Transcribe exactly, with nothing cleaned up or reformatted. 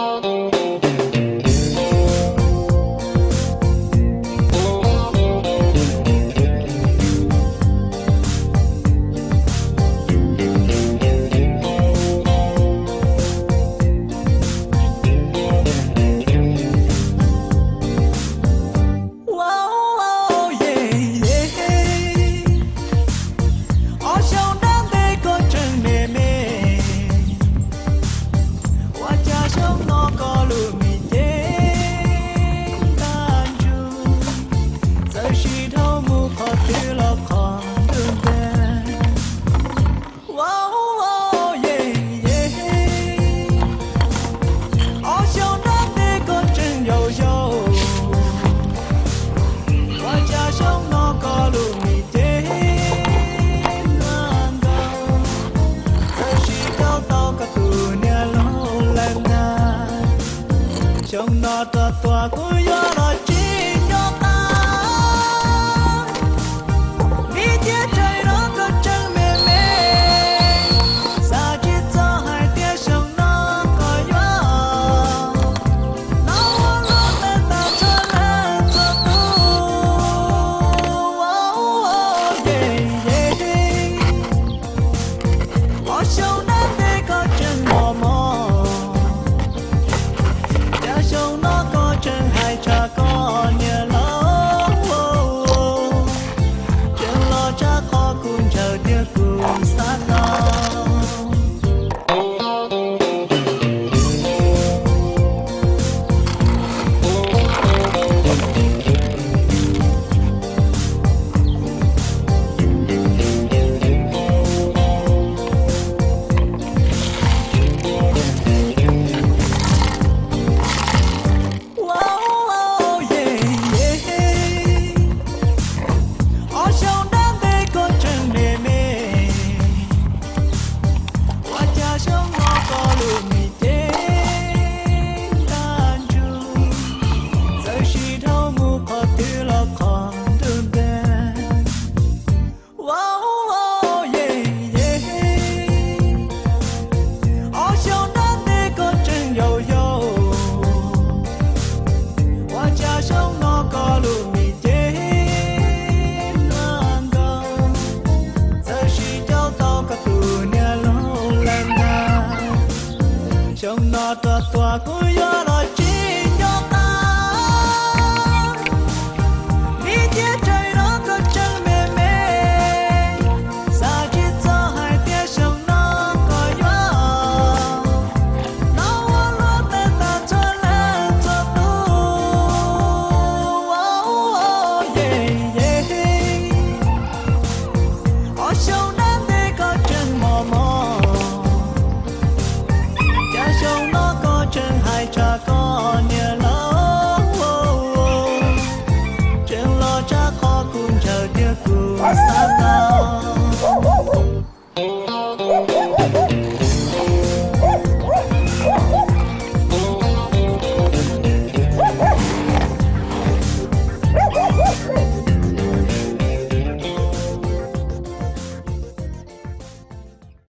trong nó tỏa tỏa của gió nó chỉ cho ta đi chia trời nó có chân mềm mềm xa chỉ cho hai tia sông nó có gió nó muốn lo tên ta cho lên cho tu oh yeah yeah ở sông đất đây có chân mò mò sông nó có chân hai cha con nhớ lâu chân lo cha khó cùng chờ tiếc cùng sát nhau. Trong nó tỏa tỏa của gió nó chỉ cho ta đi chia trời nó có chân mềm mềm xa chỉ cho hai tia sông nó có gió nó muốn lo tên ta cho lên cho tu oh yeah yeah ở sông đất đây có chân mò mò sông nó có chân hai cha con nhớ lâu chân lo cha khó cùng chờ tiếc cùng sát nhau.